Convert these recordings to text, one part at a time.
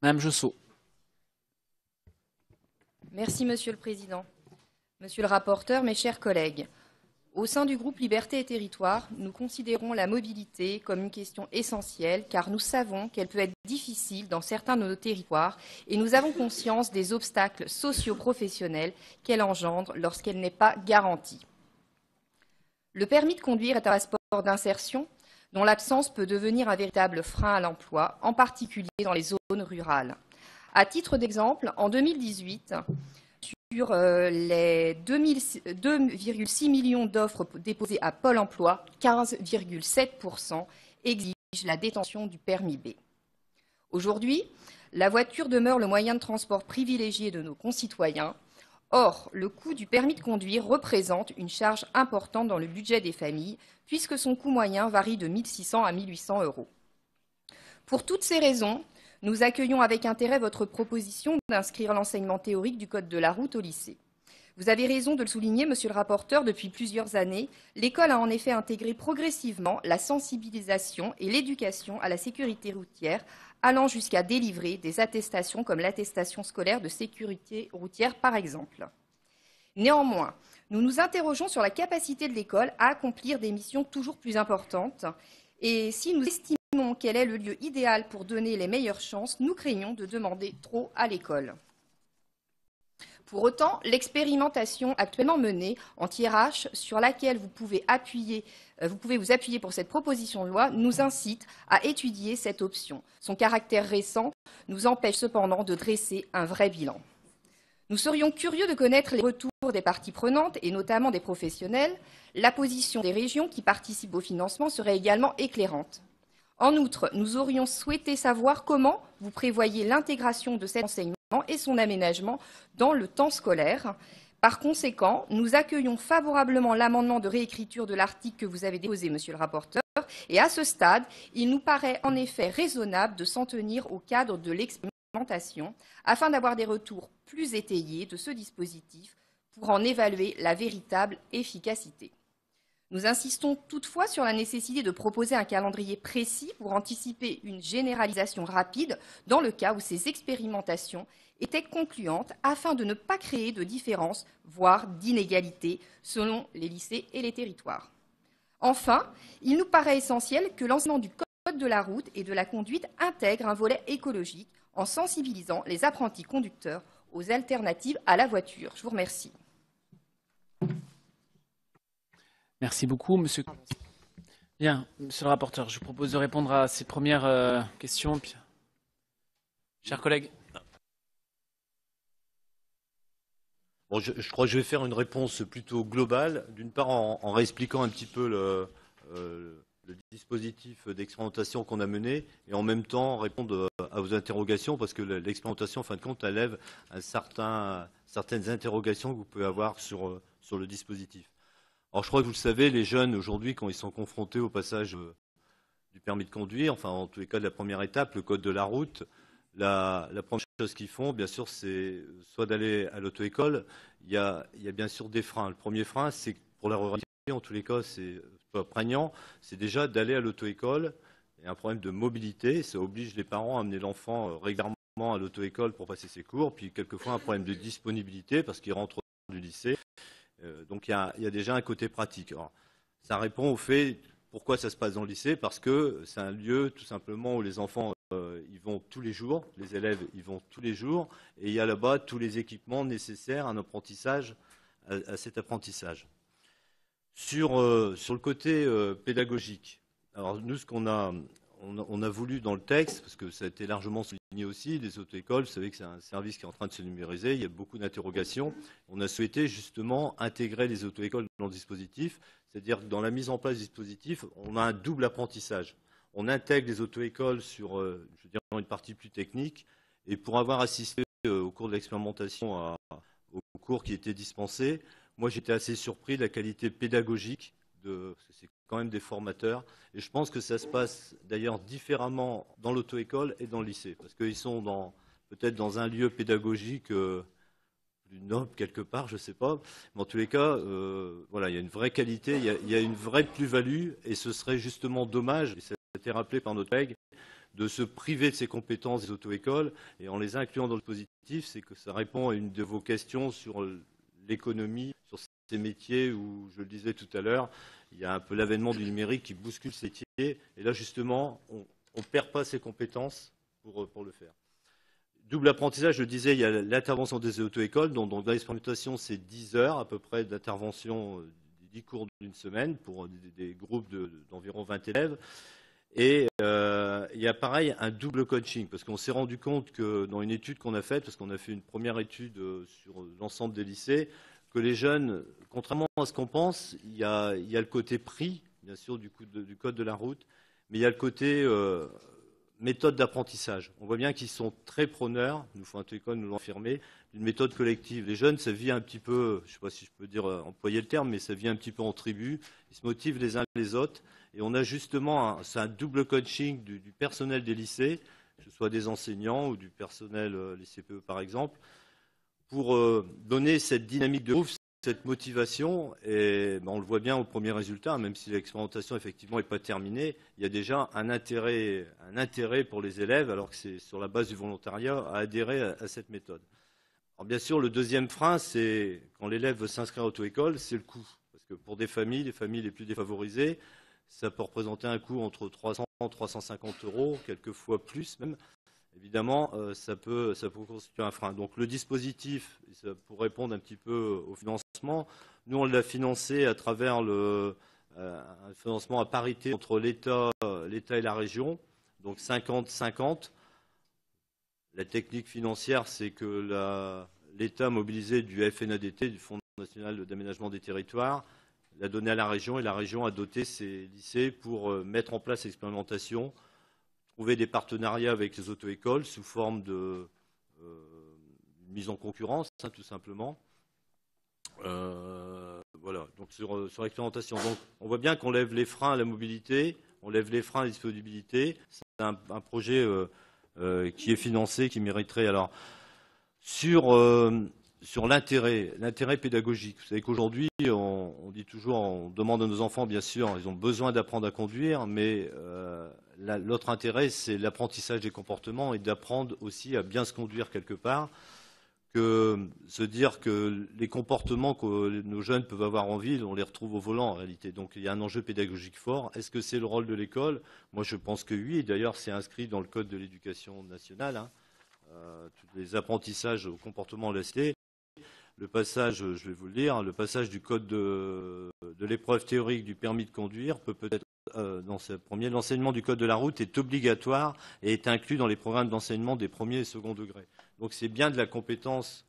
Madame Josso. Merci, Monsieur le Président. Monsieur le rapporteur, mes chers collègues, au sein du groupe Liberté et Territoires, nous considérons la mobilité comme une question essentielle car nous savons qu'elle peut être difficile dans certains de nos territoires et nous avons conscience des obstacles socio-professionnels qu'elle engendre lorsqu'elle n'est pas garantie. Le permis de conduire est un passeport d'insertion dont l'absence peut devenir un véritable frein à l'emploi, en particulier dans les zones rurales. À titre d'exemple, en 2018, sur les 2,6 millions d'offres déposées à Pôle emploi, 15,7% exigent la détention du permis B. Aujourd'hui, la voiture demeure le moyen de transport privilégié de nos concitoyens. Or, le coût du permis de conduire représente une charge importante dans le budget des familles, puisque son coût moyen varie de 1 600 à 1 800 euros. Pour toutes ces raisons, nous accueillons avec intérêt votre proposition d'inscrire l'enseignement théorique du code de la route au lycée. Vous avez raison de le souligner, monsieur le rapporteur, depuis plusieurs années, l'école a en effet intégré progressivement la sensibilisation et l'éducation à la sécurité routière, allant jusqu'à délivrer des attestations comme l'attestation scolaire de sécurité routière, par exemple. Néanmoins, nous nous interrogeons sur la capacité de l'école à accomplir des missions toujours plus importantes et si nous estimons quel est le lieu idéal pour donner les meilleures chances, nous craignons de demander trop à l'école. Pour autant, l'expérimentation actuellement menée anti-RH, sur laquelle vous pouvez vous appuyer pour cette proposition de loi, nous incite à étudier cette option. Son caractère récent nous empêche cependant de dresser un vrai bilan. Nous serions curieux de connaître les retours des parties prenantes, et notamment des professionnels. La position des régions qui participent au financement serait également éclairante. En outre, nous aurions souhaité savoir comment vous prévoyez l'intégration de cet enseignement et son aménagement dans le temps scolaire. Par conséquent, nous accueillons favorablement l'amendement de réécriture de l'article que vous avez déposé, monsieur le rapporteur, et à ce stade, il nous paraît en effet raisonnable de s'en tenir au cadre de l'expérimentation afin d'avoir des retours plus étayés de ce dispositif pour en évaluer la véritable efficacité. Nous insistons toutefois sur la nécessité de proposer un calendrier précis pour anticiper une généralisation rapide dans le cas où ces expérimentations étaient concluantes afin de ne pas créer de différences, voire d'inégalités, selon les lycées et les territoires. Enfin, il nous paraît essentiel que l'enseignement du code de la route et de la conduite intègre un volet écologique en sensibilisant les apprentis conducteurs aux alternatives à la voiture. Je vous remercie. Merci beaucoup, monsieur. Bien, monsieur le rapporteur, je vous propose de répondre à ces premières questions. Puis... Chers collègues. Bon, je crois que je vais faire une réponse plutôt globale, d'une part en réexpliquant un petit peu le dispositif d'expérimentation qu'on a mené et en même temps répondre à vos interrogations parce que l'expérimentation, en fin de compte, elle lève certaines interrogations que vous pouvez avoir sur le dispositif. Alors je crois que vous le savez, les jeunes aujourd'hui, quand ils sont confrontés au passage du permis de conduire, enfin en tous les cas de la première étape, le code de la route, la première chose qu'ils font, bien sûr, c'est soit d'aller à l'auto-école. Il y a bien sûr des freins. Le premier frein, c'est pour la ruralité, en tous les cas, c'est pas prégnant, c'est déjà d'aller à l'auto-école. Il y a un problème de mobilité, ça oblige les parents à amener l'enfant régulièrement à l'auto-école pour passer ses cours, puis quelquefois un problème de disponibilité parce qu'il rentre du lycée. Donc il y a déjà un côté pratique. Alors, ça répond au fait pourquoi ça se passe dans le lycée, parce que c'est un lieu tout simplement où les enfants ils vont tous les jours, les élèves ils vont tous les jours, et il y a là-bas tous les équipements nécessaires à un apprentissage, à cet apprentissage. Sur le côté pédagogique, alors nous ce qu'on a voulu dans le texte, parce que ça a été largement souligné aussi, les auto-écoles, vous savez que c'est un service qui est en train de se numériser, il y a beaucoup d'interrogations. On a souhaité justement intégrer les auto-écoles dans le dispositif, c'est-à-dire que dans la mise en place du dispositif, on a un double apprentissage. On intègre les auto-écoles sur je veux dire, une partie plus technique, et pour avoir assisté au cours de l'expérimentation aux cours qui étaient dispensés, moi j'étais assez surpris de la qualité pédagogique, parce que c'est quand même des formateurs, et je pense que ça se passe d'ailleurs différemment dans l'auto-école et dans le lycée, parce qu'ils sont peut-être dans un lieu pédagogique plus noble quelque part, je ne sais pas, mais en tous les cas, voilà, il y a une vraie qualité, il y a une vraie plus-value, et ce serait justement dommage, et ça a été rappelé par notre collègue, de se priver de ces compétences des auto-écoles. Et en les incluant dans le positif, c'est que ça répond à une de vos questions sur l'économie, sur ces métiers où, je le disais tout à l'heure, il y a un peu l'avènement du numérique qui bouscule ces métiers. Et là, justement, on ne perd pas ces compétences pour le faire. Double apprentissage, je le disais, il y a l'intervention des auto-écoles, donc dans l'expérimentation, c'est 10 heures à peu près d'intervention, 10 cours d'une semaine pour des groupes d'environ 20 élèves. Et il y a pareil un double coaching, parce qu'on s'est rendu compte que dans une étude qu'on a faite, parce qu'on a fait une première étude sur l'ensemble des lycées, que les jeunes, contrairement à ce qu'on pense, il y a le côté prix, bien sûr, du code de la route, mais il y a le côté méthode d'apprentissage. On voit bien qu'ils sont très preneurs, nous Auto-École nous l'ont affirmé, d'une méthode collective. Les jeunes, ça vit un petit peu, je ne sais pas si je peux dire employer le terme, mais ça vit un petit peu en tribu. Ils se motivent les uns les autres. Et on a justement un double coaching du personnel des lycées, que ce soit des enseignants ou du personnel les CPE par exemple, pour donner cette dynamique de groupe, cette motivation. Et on le voit bien au premier résultat, même si l'expérimentation effectivement n'est pas terminée, il y a déjà un intérêt pour les élèves, alors que c'est sur la base du volontariat, à adhérer à cette méthode. Alors bien sûr, le deuxième frein, c'est quand l'élève veut s'inscrire à l'auto-école, c'est le coût. Parce que pour les familles les plus défavorisées, ça peut représenter un coût entre 300 et 350 €, quelquefois plus même. Évidemment, ça peut constituer un frein. Donc le dispositif, pour répondre un petit peu au financement, nous on l'a financé à travers un financement à parité entre l'État et la région, donc 50-50. La technique financière, c'est que l'État mobilisé du FNADT, du Fonds national d'aménagement des territoires, l'a donné à la région et la région a doté ses lycées pour mettre en place l'expérimentation, trouver des partenariats avec les auto-écoles sous forme de mise en concurrence, tout simplement. Voilà, donc sur l'expérimentation. Donc, on voit bien qu'on lève les freins à la mobilité, on lève les freins à la disponibilité. C'est un projet qui est financé, qui mériterait. Alors, sur l'intérêt pédagogique, vous savez qu'aujourd'hui, on dit toujours, on demande à nos enfants, bien sûr, ils ont besoin d'apprendre à conduire, mais l'autre intérêt, c'est l'apprentissage des comportements et d'apprendre aussi à bien se conduire quelque part, que se dire que les comportements que nos jeunes peuvent avoir en ville, on les retrouve au volant en réalité. Donc il y a un enjeu pédagogique fort. Est-ce que c'est le rôle de l'école? Moi je pense que oui, et d'ailleurs c'est inscrit dans le Code de l'éducation nationale, tous les apprentissages au comportement lesté. Le passage, je vais vous le lire, le passage du code de l'épreuve théorique du permis de conduire peut-être dans ce premier. L'enseignement du code de la route est obligatoire et est inclus dans les programmes d'enseignement des premiers et second degrés. Donc c'est bien de la compétence,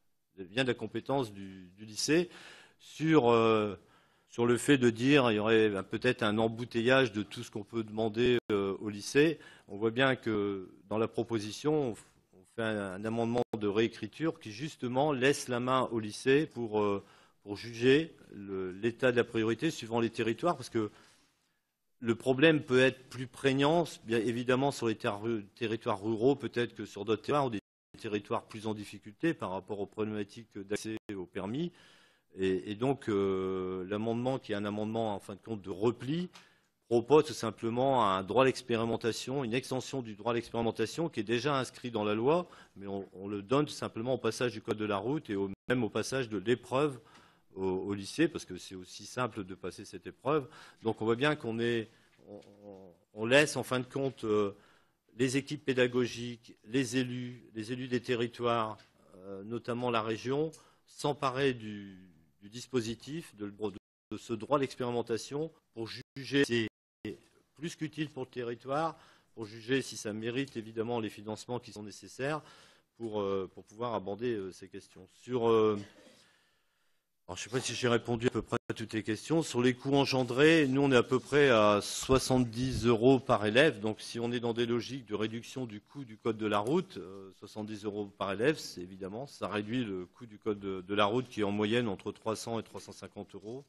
du lycée sur le fait de dire il y aurait peut-être un embouteillage de tout ce qu'on peut demander au lycée. On voit bien que dans la proposition, on fait un amendement de réécriture qui justement laisse la main au lycée pour juger l'état de la priorité suivant les territoires, parce que le problème peut être plus prégnant, bien évidemment, sur les territoires ruraux, peut-être que sur d'autres territoires, ou des territoires plus en difficulté par rapport aux problématiques d'accès au permis. Et donc, l'amendement, qui est un amendement, en fin de compte, de repli, propose tout simplement un droit à l'expérimentation, une extension du droit à l'expérimentation qui est déjà inscrit dans la loi, mais on le donne tout simplement au passage du code de la route et même au passage de l'épreuve au lycée, parce que c'est aussi simple de passer cette épreuve. Donc on voit bien qu'on laisse en fin de compte les équipes pédagogiques, les élus des territoires, notamment la région, s'emparer du dispositif, de ce droit à l'expérimentation pour juger si c'est plus qu'utile pour le territoire, pour juger si ça mérite évidemment les financements qui sont nécessaires pour pouvoir aborder ces questions. Alors, je ne sais pas si j'ai répondu à peu près à toutes les questions. Sur les coûts engendrés, nous, on est à peu près à 70 € par élève. Donc, si on est dans des logiques de réduction du coût du code de la route, 70 € par élève, c'est évidemment, ça réduit le coût du code de la route qui est en moyenne entre 300 et 350 €.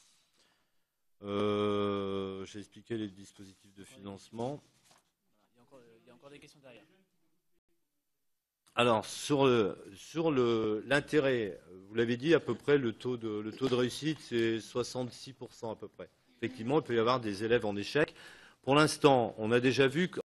J'ai expliqué les dispositifs de financement. Il y a encore des questions derrière. Alors, sur l'intérêt, vous l'avez dit, à peu près, le taux de réussite, c'est 66% à peu près. Effectivement, il peut y avoir des élèves en échec. Pour l'instant, on a déjà vu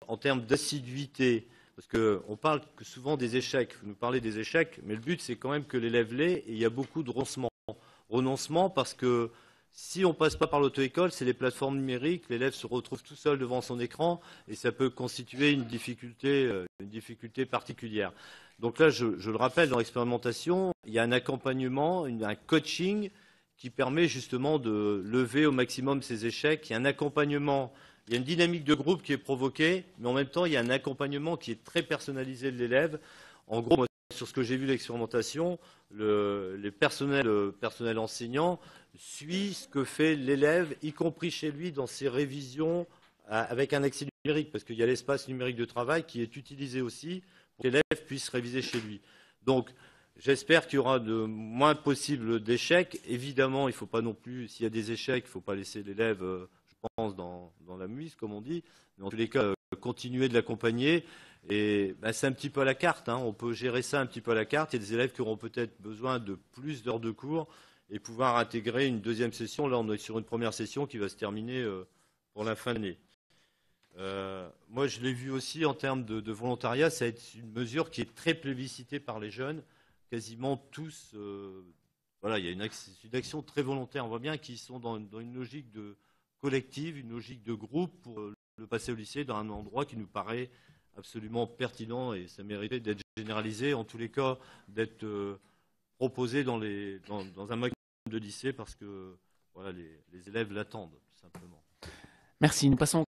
en termes d'assiduité, parce qu'on parle que souvent des échecs, vous nous parlez des échecs, mais le but c'est quand même que l'élève l'ait, et il y a beaucoup de renoncements parce que si on ne passe pas par l'auto-école, c'est les plateformes numériques, l'élève se retrouve tout seul devant son écran et ça peut constituer une difficulté particulière. Donc là, je le rappelle, dans l'expérimentation, il y a un accompagnement, un coaching qui permet justement de lever au maximum ces échecs. Il y a un accompagnement, il y a une dynamique de groupe qui est provoquée, mais en même temps, il y a un accompagnement qui est très personnalisé de l'élève. En gros, moi, sur ce que j'ai vu de l'expérimentation, les personnels enseignants suit ce que fait l'élève, y compris chez lui dans ses révisions avec un accès numérique, parce qu'il y a l'espace numérique de travail qui est utilisé aussi pour que l'élève puisse réviser chez lui. Donc, j'espère qu'il y aura de moins possible d'échecs. Évidemment, il ne faut pas non plus, s'il y a des échecs, il ne faut pas laisser l'élève, je pense, dans la mouise, comme on dit. Mais en tous les cas, continuer de l'accompagner. Et ben, c'est un petit peu à la carte, hein. On peut gérer ça un petit peu à la carte. Il y a des élèves qui auront peut-être besoin de plus d'heures de cours et pouvoir intégrer une deuxième session. Là, on est sur une première session qui va se terminer pour la fin de l'année. Moi, je l'ai vu aussi en termes de volontariat. Ça va être une mesure qui est très plébiscitée par les jeunes. Quasiment tous, voilà, il y a une action très volontaire. On voit bien qu'ils sont dans une logique de collective, une logique de groupe pour le passer au lycée dans un endroit qui nous paraît absolument pertinent et ça méritait d'être généralisé, en tous les cas d'être proposé dans un maximum de lycées parce que voilà, les élèves l'attendent tout simplement. Merci. Nous passons